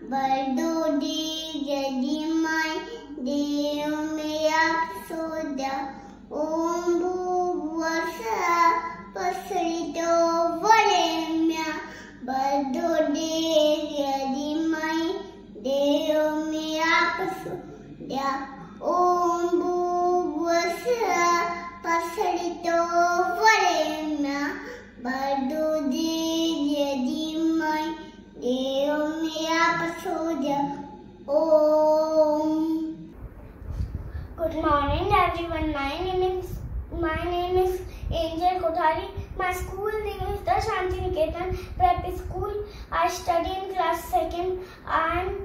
बरदोडी यदि माय देव में आप सोदा ओम भूवस्सः पसरितो वरेण्यं बरदोडी यदि माय देव में आप सोदा ओम भूवस्सः पसरितो वरेण्यं बरदोडी यदि माय देव में आप सोदा ओम। Good morning, everyone. My name is Angel Kothari. My school name is the Shanti Niketan Prep School. I study in class 2nd, and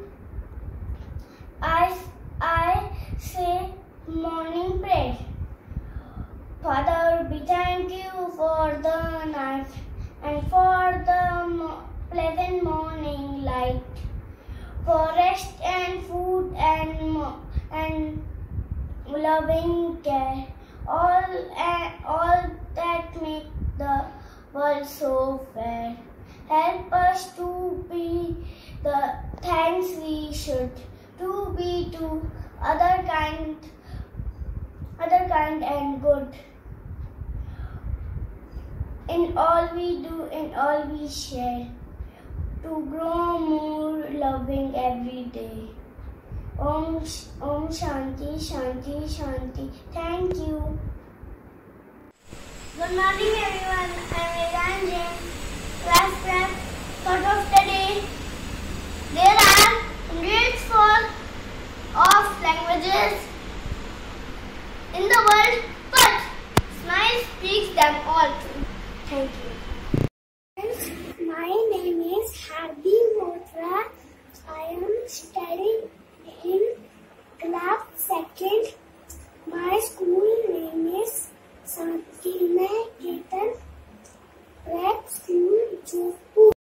I say morning prayer. Father, we thank you for the night and for the pleasant morning light, for rest and food and loving care, all that make the world so fair. Help us to be the thanks we should, to be to other kind and good. In all we do, in all we share, to grow more loving every day. Om Shanti, Shanti, Shanti. Thank you. Good morning, everyone. I am Vedant Jain. Class prep. Thought of the day. There are hundreds of languages in the world, but Smile speaks them all. Thank you. My name is Hardi Motra. I am studying in class 2nd. My school name is Shanti Niketan Prep School, Jodhpur.